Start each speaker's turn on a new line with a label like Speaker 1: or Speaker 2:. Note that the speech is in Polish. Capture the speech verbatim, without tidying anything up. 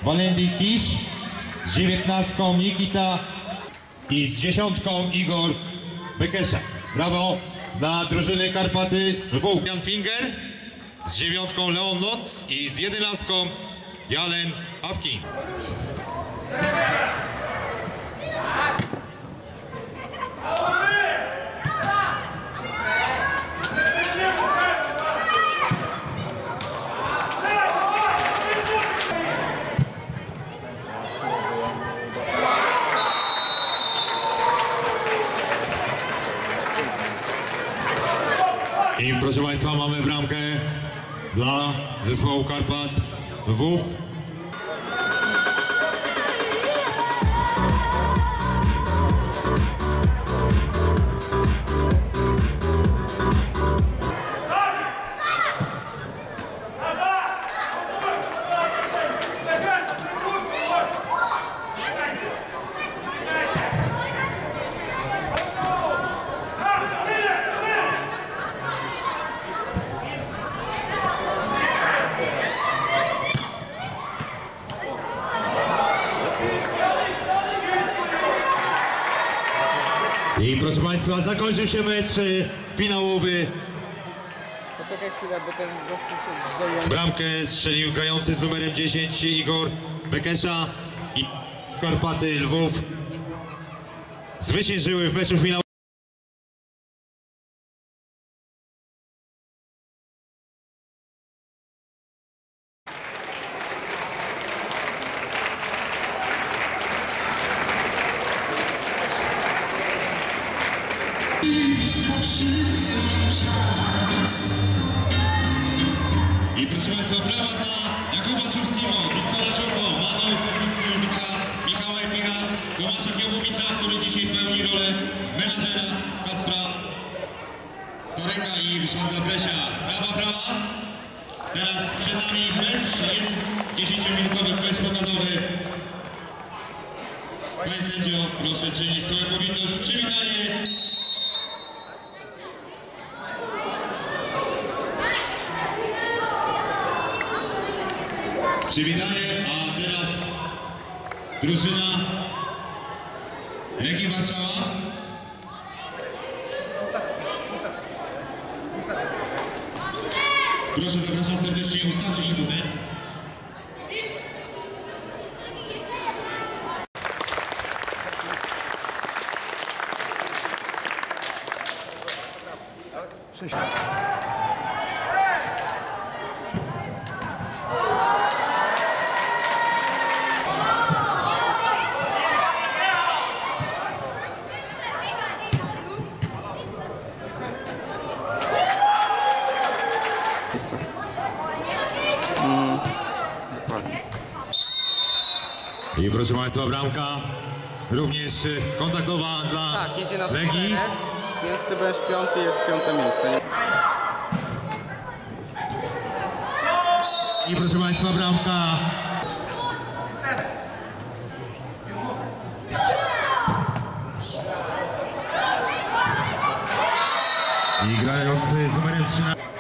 Speaker 1: Walenty Kisz, z dziewiętnastką Nikita i z dziesiątką Igor Bekesza. Brawo dla drużyny Karpaty Lwów. Jan Finger, z dziewiątką Leon Noc i z jedenastką Jalen Awkin. I proszę Państwa, mamy bramkę dla zespołu Karpat Lwów. I proszę Państwa, zakończył się mecz finałowy.
Speaker 2: Poczekaj chwilę, bo ten gościu się drzeje.
Speaker 1: Bramkę strzelił grający z numerem dziesięć Igor Bekesza i Karpaty Lwów zwyciężyły w meczu finałowym. I proszę Państwa, brawa dla Jakuba Szumskiego, Wiktora Czorbo, Manu Fedorowicza, Michała Efira, Tomasza Kiełbowicza, który dzisiaj pełni rolę menadżera Kacpra Stareka i Ryszarda Bresia. Brawa, brawa! Teraz przed nami mecz, jeden dziesięciominutowy mecz pokazowy. Panie sędzio, proszę czynić swoją powinność. Przywitanie! Przywitanie, a teraz drużyna Legii Warszawa. Proszę, zapraszam serdecznie, ustawcie się tutaj.
Speaker 2: Sześć. Mm, dokładnie.
Speaker 1: I proszę Państwa, bramka również kontaktowa dla
Speaker 2: Tak, jedzie na
Speaker 1: Legii.
Speaker 2: czterech, więc ty będziesz piąty, jest piąte miejsce.
Speaker 1: I proszę Państwa, bramka i grający z numerem trzynaście.